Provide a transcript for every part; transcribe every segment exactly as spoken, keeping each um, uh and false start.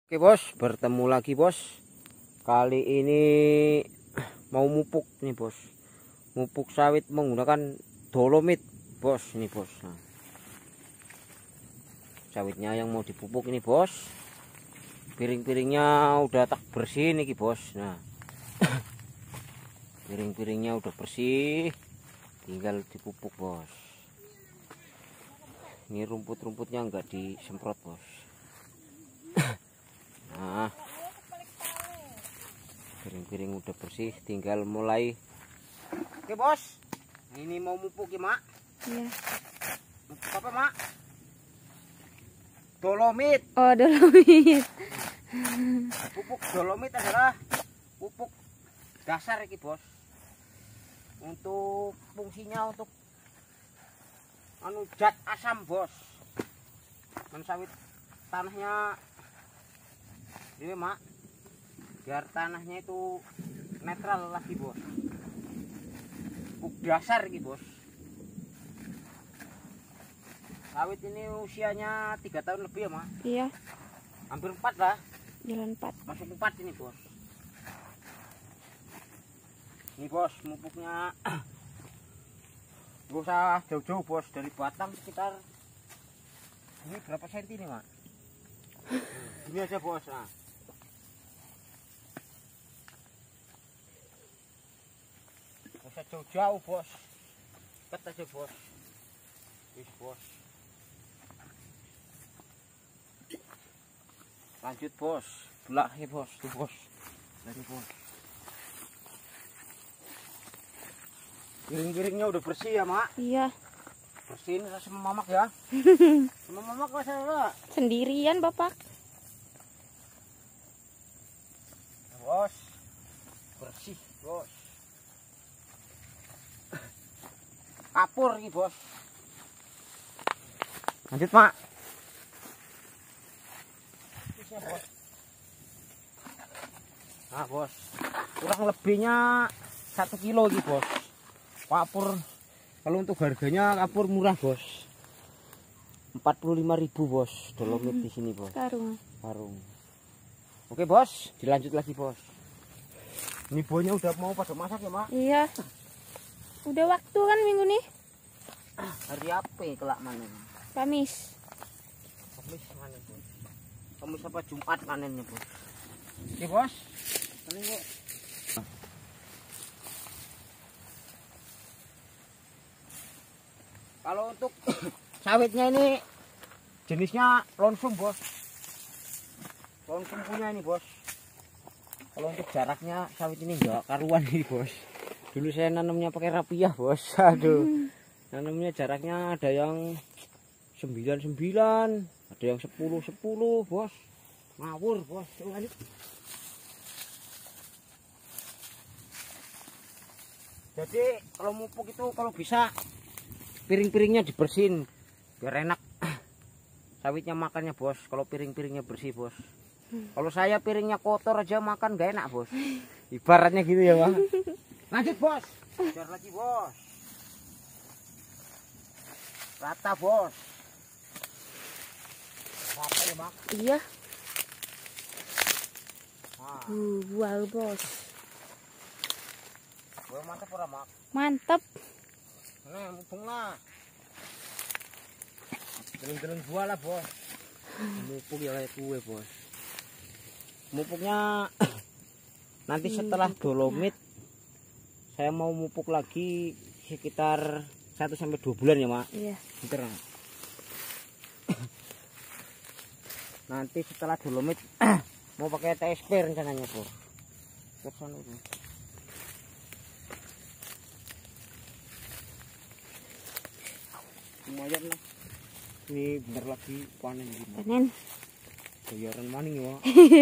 Oke bos, bertemu lagi bos. Kali ini mau mupuk nih bos. Mupuk sawit menggunakan dolomit bos ini bos. Nah, sawitnya yang mau dipupuk ini bos. Piring-piringnya udah tak bersih nih bos. Nah, piring-piringnya udah bersih, tinggal dipupuk bos. Ini rumput-rumputnya enggak disemprot bos. Nah, piring-piring udah bersih, tinggal mulai. Oke bos, ini mau mupuk ya mak? Iya. Mupuk apa mak? Dolomit. Oh, dolomit. Pupuk dolomit adalah pupuk dasar ini bos. Untuk fungsinya untuk anu zat asam bos. Mensawit tanahnya ini mak, biar tanahnya itu netral lagi bos. Pupuk dasar ini bos. Sawit ini usianya tiga tahun lebih ya mak. Iya, Hampir empat lah, jalan empat. masuk empat ini bos. Ini bos mupuknya gak usah jauh-jauh bos, dari batang sekitar ini berapa senti nih mak? Ini aja bos. Nah, gak usah jauh-jauh bos, dekat aja bos. Wis bos, lanjut bos, belah ya bos, tuh bos, dari bos. Piring-piringnya udah bersih ya mak? Iya. Bersihin sama mamak ya. Sama mamak mas ya Sendirian bapak. bos, bersih bos. Kapur nih bos. Lanjut mak. Bisa, bos. Nah bos, kurang lebihnya satu kilo nih bos. Kapur kalau untuk harganya kapur murah bos. empat puluh lima ribu bos, dolomit di sini bos. Karung. Karung. Oke bos, dilanjut lagi bos. Ini bonya udah mau pada masak ya mak? Iya. Udah waktu kan minggu nih? Hari apa ya kelak mana? Kamis. Kamis mana bos? Kamis apa Jumat panennya bos? Oke bos. Ini bos. Kalau untuk sawitnya ini jenisnya lonsum bos. Lonsum punya ini bos. Kalau untuk jaraknya sawit ini enggak karuan nih bos. Dulu saya nanamnya pakai rapiah bos. Aduh. Nanamnya jaraknya ada yang sembilan sembilan, ada yang sepuluh sepuluh bos. Ngawur bos. Lanjut. Jadi kalau mupuk itu kalau bisa piring-piringnya dibersihin biar enak sawitnya makannya bos. Kalau piring-piringnya bersih bos. Kalau saya piringnya kotor aja makan gak enak bos. Ibaratnya gitu ya bang. Lanjut bos. Biar lagi bos. Rata bos. Rata ya mak. Iya. Nah, Uh, buah bos. gue mantap ora mak. Mantap. Nah, mumpung lah. Telung-telung buah lah bos. Mupuk ya kayak kue bos. Mupuknya nanti setelah dolomit saya mau mupuk lagi sekitar satu sampai dua bulan ya mak. Iya. Bentar. Nanti setelah dolomit mau pakai T S P rencananya bos. Kesana itu. Lumayan lah. Ini bentar lagi panen gini. Panen. Bayaran maning ya.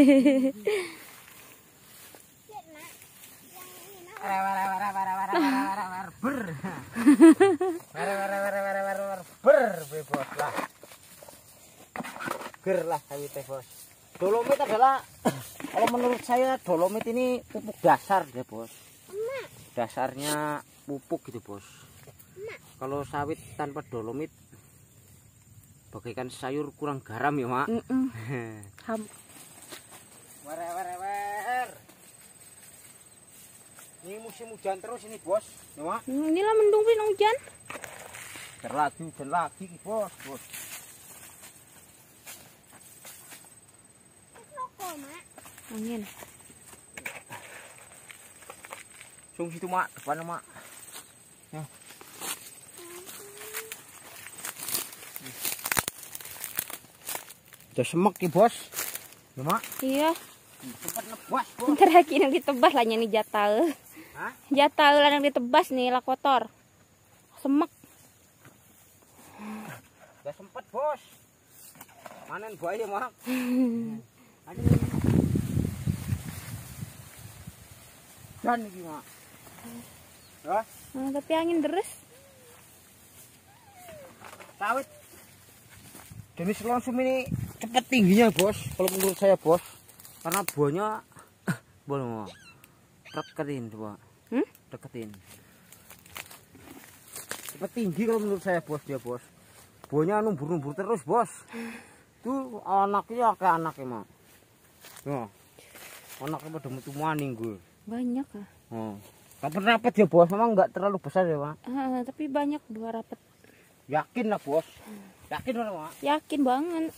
Ber. Ber bebas lah. Ger lah sawitnya bos. Dolomit adalah kalau menurut saya dolomit ini pupuk dasar deh bos. Dasarnya pupuk gitu bos. Kalau sawit tanpa dolomit bagaikan sayur kurang garam ya mak. Mm -mm. Ham. Wer wer wer. Ini musim hujan terus ini, Bos. Ya, Mak. Inilah mendung pin hujan. Bentar lagi hujan lagi, Bos, Bos. Angin. Sung situ, Mak, depan, Mak. Ya. Udah semek nih, Bos. Ya, Mak. Iya. Cepat nebas, Bos. Bentar lagi nang ditebas lah nih jatah. Hah? Jatah lah nang ditebas nih lah kotor. Semek. Udah sempet, Bos. Manen buaya, Mak. Aduh. Dan iki, Mak. Ya, Nah, tapi angin deres. sawit. Jenis lonsum ini cepat tingginya, Bos. Kalau menurut saya, Bos. Karena buahnya boleh deketin coba. Hmm? Deketin. Cepat tinggi kalau menurut saya, Bos, dia, Bos. Buahnya numbur-numbur terus, Bos. Tuh anaknya kayak anaknya, Mak. Nah. Anaknya pada metu maning gue. Banyak ah. Oh. Rapat-rapat ya, Bos. Memang enggak terlalu besar ya, Mak. Ah, tapi banyak dua rapat. Yakin lah, Bos. Yakin lah, Mak. Yakin banget.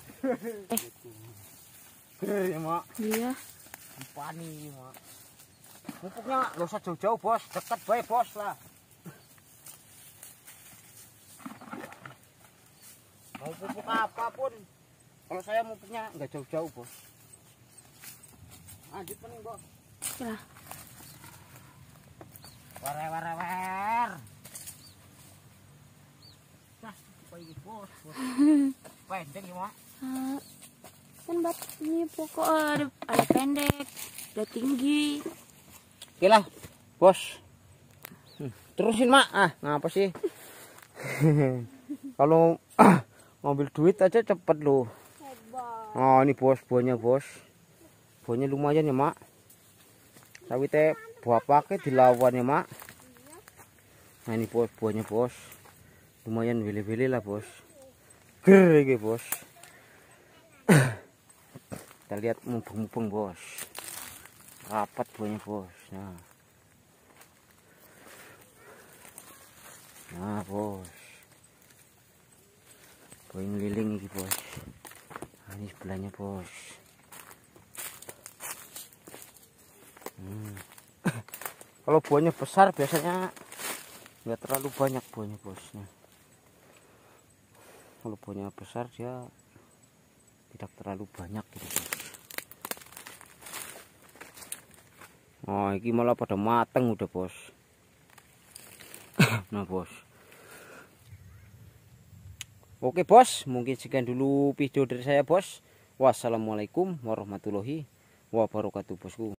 Eh, ya, Mak. Iya. Pani ini, Mak. Pupuknya nggak usah jauh-jauh, Bos. Dekat baik, Bos lah. Mau pupuk apapun, kalau saya pupuknya nggak jauh-jauh, Bos. Lanjut nih, Bos. Ya. Wer wer wer. Nah, apa ini, Bos? Bos. Pendek ya, Mak. Ah, kan bat ini pokok ada, ada pendek, ada tinggi. Oke lah, Bos. Hmm, terusin, Mak. Ah, ngapa sih? Kalau ngambil duit aja cepet loh. Oh, ini, Bos, buahnya, Bos. Buahnya lumayan ya, Mak. Sawitnya buah pakai dilawan ya, Mak. Nah, ini, Bos, buahnya, Bos. Lumayan beli-beli lah, Bos. Ger iki, Bos. Kita lihat mubeng-mubeng, Bos. Rapat buahnya, Bos. Nah. Nah, Bos. Buah ngeliling ini, Bos. Nah, ini sebelahnya, Bos. Hmm. Kalau buahnya besar biasanya nggak terlalu banyak buahnya, Bos. Nah. Kalau buahnya besar dia tidak terlalu banyak gitu, Bos. Oh, ini malah pada mateng udah, Bos. Nah, Bos. Oke, Bos, mungkin sekian dulu video dari saya, Bos. Wassalamualaikum warahmatullahi wabarakatuh, Bosku.